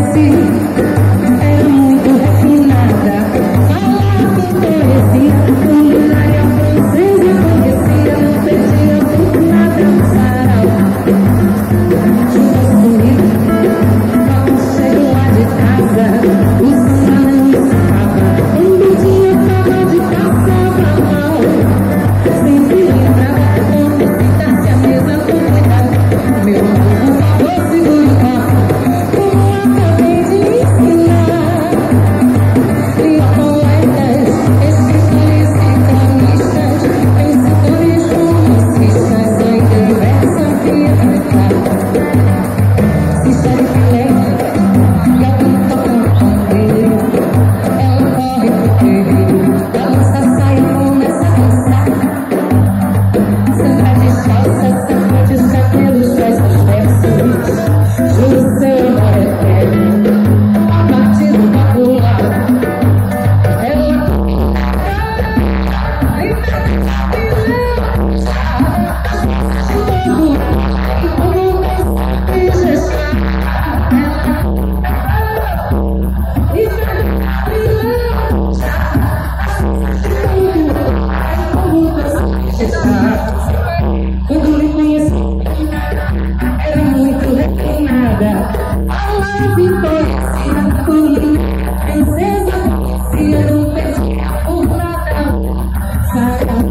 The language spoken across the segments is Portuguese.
Quando lhe conheci, era muito refinada. A vitória comigo, princesa, se eu não perdi por nada. Saia,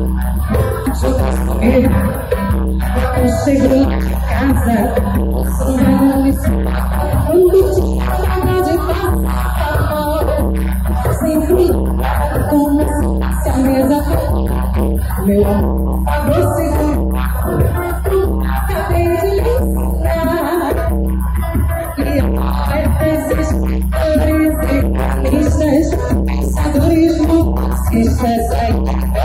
eu chego de casa, não me quando tinha saudade de passar mal. Sempre como se a mesa meu amor, você acabei de lhe ensinar que esses pensadores marxistas aí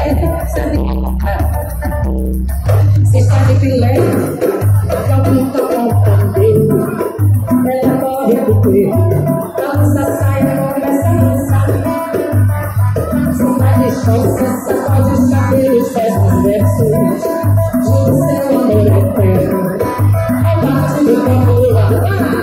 se está de filé, algum tocam o pandeiro, ela corre pro peito, dança, sai, começa a dançar. Vai de chance, sacode os cabelos, faz os versos de seu amor eterno. A parte do popular.